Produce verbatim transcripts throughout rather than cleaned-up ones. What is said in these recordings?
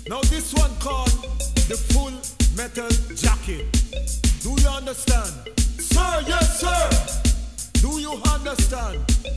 Now this one called the Full Metal Jacket. Do you understand? Sir, yes sir. Do you understand?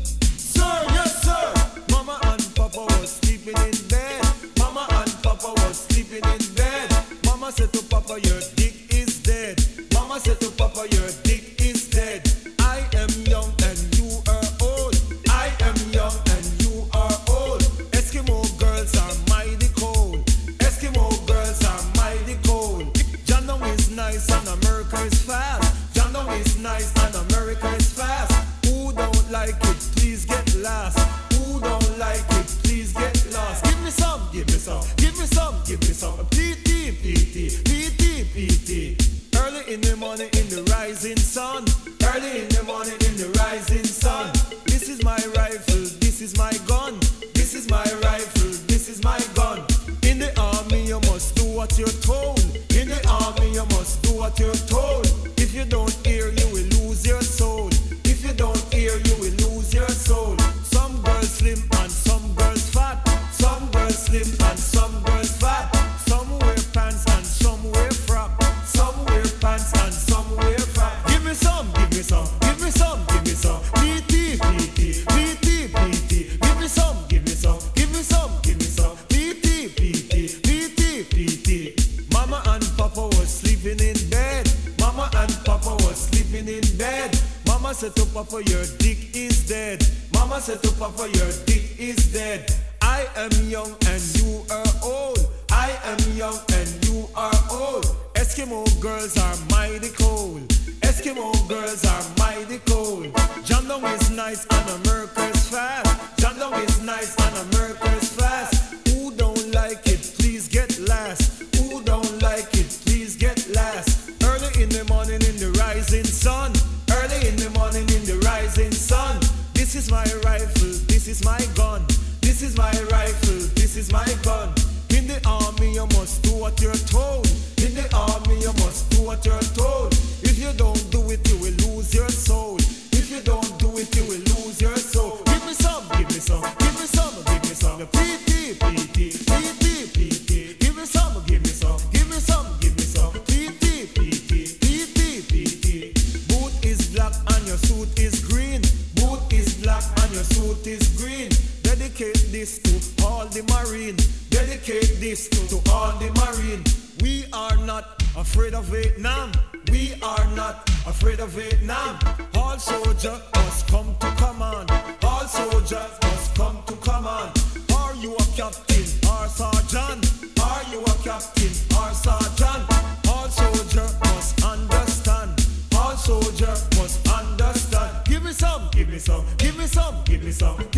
Sir, yes sir. Mama and Papa was sleeping in bed. Mama and Papa was sleeping in bed. Mama said to Papa, your dick is dead. Mama said to Papa, your dick is dead. I am young and you are old. I am young and you are old. Eskimo girls are mighty cold. Eskimo girls are mighty cold. Jandong is nice and America is fast. Jandong is nice and America is fast. Who don't like it, please get lost. Who don't like it, please get lost. Give me some, give me some, give me some, give me some. P T, P T, P T, P T. Early in the morning in the rising sun. Early in the morning in the rising sun. This is my rifle, this is my gun. This is my rifle, this is my gun. In the army you must do what you're told. In the army you must do what you're told. If you don't hear, you will lose your soul. If you don't hear, you will lose your soul. Some girls slim and some girls fat. Some girls slim and some girls fat. Some wear pants and some wear frock. Some wear pants and some wear frock. Give me some, give me some, give me some, give me some. P T, P T, P T, P T. Give me some, give me some, give me some, give me some. P T, P T, P T, P T. Mama and Papa was sleeping in bed. Mama and Papa was sleeping in bed. Mama said to Papa, your dick is dead. Mama said to Papa, your dick is dead. I am young and you are old. I am young and you are old. Eskimo girls are mighty cold. Eskimo girls are mighty cold. Jandong is nice and America is fast. Jandong is nice and America is fast. Who don't like it, please get last. Who don't like it, please get last. Early in the morning in the rising sun. Early in the morning in the rising sun. This is my rifle, this is my gun. This is my rifle, this is my gun. In the army you must do what you're told. In the army you must do what you're told. If you don't do it, you will lose your soul. If you don't do it, you will lose your soul. Give me some, give me some, give me some, give me some. P T, P T, P T, P T. Give me some, give me some, give me some, give me some. P T, P T, P T, P T. Boot is black and your suit is green. Boot is black and your suit is green. Dedicate this to all the Marine. Dedicate this to, to all the Marine. We are not afraid of Vietnam. We are not afraid of Vietnam. All soldiers must come to command. All soldiers must come to command. Are you a captain or sergeant? Are you a captain or sergeant? All soldiers must understand. All soldiers must understand. Give me some, give me some, give me some, give me some.